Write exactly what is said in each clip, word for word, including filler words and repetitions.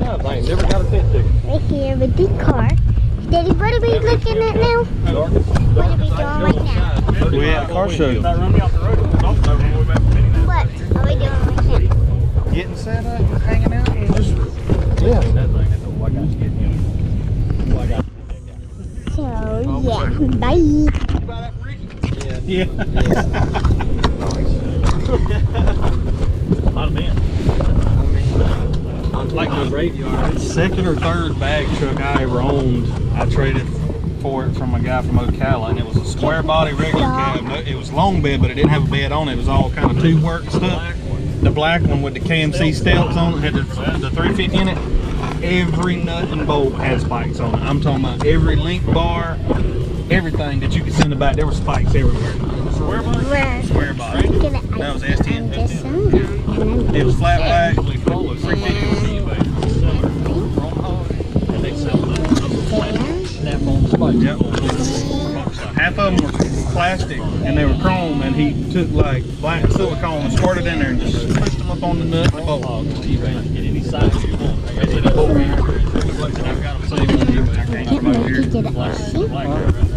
times. I ain't never got a pit ticket. Right here with the car. Daddy, what are we looking at now? What are we doing right now? We had a car show. What are we doing right now? Getting set up, hanging out, and just Yeah. So, yeah. Bye. Yeah. yeah. A lot of men. Like the graveyard. Second or third bag truck I ever owned, I traded for it from a guy from Ocala, and it was a square body regular cab. No, it was long bed, but it didn't have a bed on it. It was all kind of tube work stuff. The black one with the K M C steps on it had the, the three fifty in it. Every nut and bolt had spikes on it. I'm talking about every link bar, everything that you could send back. There were spikes everywhere. Square body? We're Square body. That was S ten. It was flat black. three fifty. And they sell them. Snap on spikes. Yep. Half of them were plastic and they were chrome, and he took like black silicone and squirted in there and just pushed them up on the nut and bolt. You can get any size you want. I got it over here. I've got them saved on here, but I can't come over here. Black right there.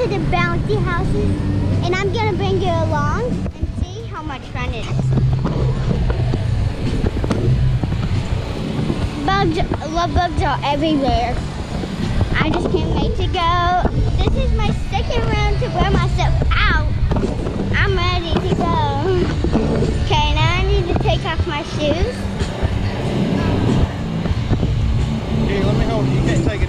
the bouncy houses, and I'm gonna bring you along and see how much fun it is. Bugs, love bugs are everywhere. I just can't wait to go. This is my second round to wear myself out. I'm ready to go. Okay, now I need to take off my shoes. Here, let me hold it. You can't take it